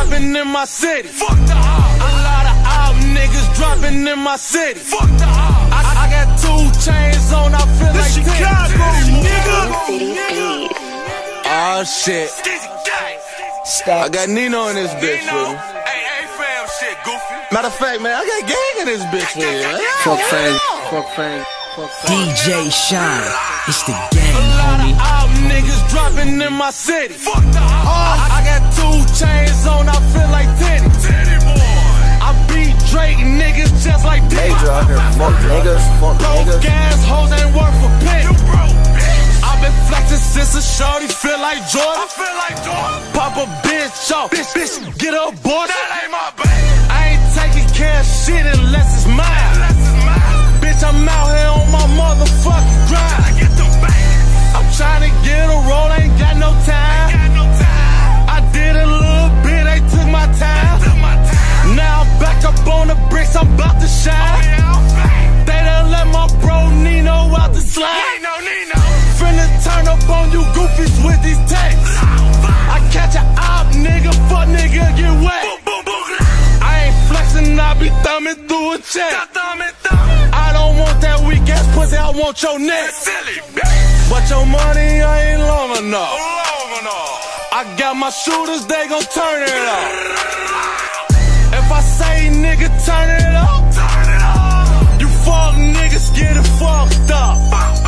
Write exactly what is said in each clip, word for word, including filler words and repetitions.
dropping in my city. Fuck the op. A lot of op niggas dropping in my city. Fuck the op. I, I got two chains on, I feel like Chicago, nigga. Oh shit. I got Nino in this bitch with me. Matter of fact, man, I got gang in this bitch with me. Fuck fang, fuck fang, fuck fang. D J Shine, it's the gang, homie. A lot homie. of op niggas dropping in my city. Fuck the op. I, I got two chains on, I feel like Teddy. Teddy boy. I beat Drake niggas just like Diddy. Major out here, fuck niggas, fuck niggas. Broke ass hoes ain't worth a penny. You broke, bitch. I been flexing since a shorty feel like Jordan. I feel like Jordan. Pop a bitch off, bitch, bitch, get a board. That ain't my baby. I ain't taking care of shit unless it's mine. Unless it's mine. Bitch, I'm out here on my motherfucking grind. I get the bag. I'm trying to get a roll, ain't got no time. Ain't got no time. I did a little bit, they took my time. They took my time. Now I'm back up on the bricks, I'm about to shine. Oh, yeah, I'm back. They done let my bro Nino out the slide. Nino, Nino. Finna turn up on you goofies with these texts. I catch a op, nigga, fuck nigga, get wet. Boom, boom, boom. I ain't flexing, I be thumbing through a check. I don't want that weak ass pussy, I want your neck. But your money ain't long enough. I got my shooters, they gon' turn it up. If I say nigga, turn it up, you fuck niggas get it fucked up.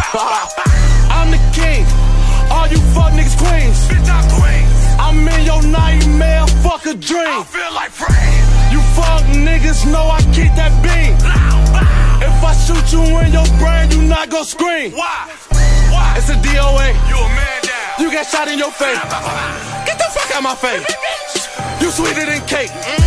I'm the king, all you fuck niggas queens. Bitch, I'm queens. I'm in your nightmare, fuck a dream. I feel like brain. You fuck niggas know I keep that beam. If I shoot you in your brain, you not gon' scream. Why? Why? It's a D O A. You a man down. You get shot in your face. Get the fuck out my face. You sweeter than cake. Mm.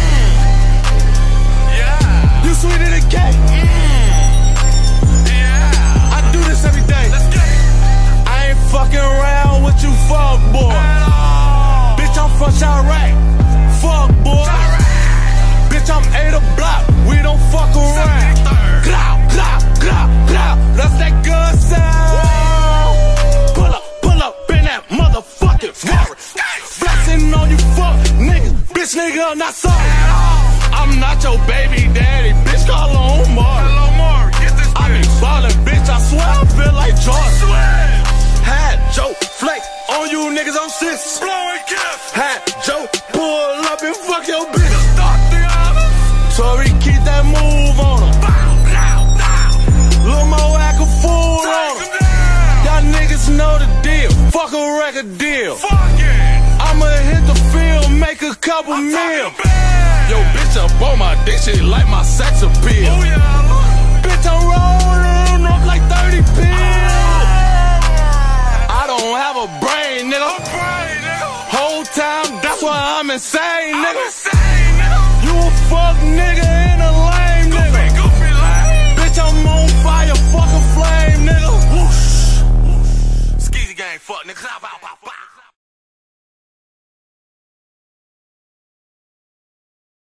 Yeah. You sweeter than cake. Mm. Yeah. I do this every day. Let's get it. I ain't fucking around with you fuck boy. Bitch, I'm from Chirac. Fuck boy. Bitch, I'm eight a block. We don't fuck around. Glow, glow, glow, glow. That's that good sound. Pull up, pull up in that motherfucking Ferrari. Flexing on you fuck niggas. Bitch, nigga, not sorry. I'm not your baby daddy. Bitch, call on Mark. I be ballin', bitch. I swear I feel like Jordan. Had Joe flex on you niggas on six. Blowing gifts. Had Joe pull up and fuck your bitch. Sorry, keep that move on him. Lil' Mo act a fool on him. Y'all niggas know the deal. Fuck a record deal. I'ma hit the field, make a couple mil. Yo, bitch up on my dick, shit like my sex appeal. Bitch, I'm rolling up like thirty pills. I don't have a brain, nigga. Whole time, that's why I'm insane.